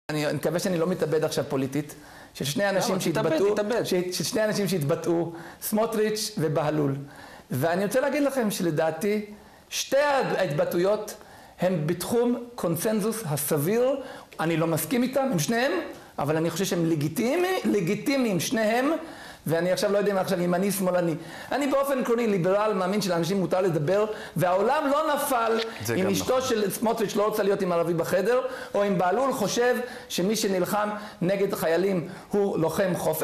אני מקווה שאני לא מתאבד עכשיו פוליטית, ששני אנשים שהתבטאו, סמוטריץ' ובהלול. ואני רוצה להגיד לכם שלדעתי, שתי ההתבטאויות הן בתחום קונצנזוס הסביר. אני לא מסכים איתם, עם שניהם, אבל אני חושב שהם לגיטימיים שניהם, ואני עכשיו לא יודע מה עכשיו ימני שמאלני. אני באופן עקרוני ליברל, מאמין שלאנשים מותר לדבר, והעולם לא נפל אם אשתו של סמוטריץ' לא רוצה להיות עם ערבי בחדר, או אם בהלול חושב שמי שנלחם נגד חיילים הוא לוחם חופש.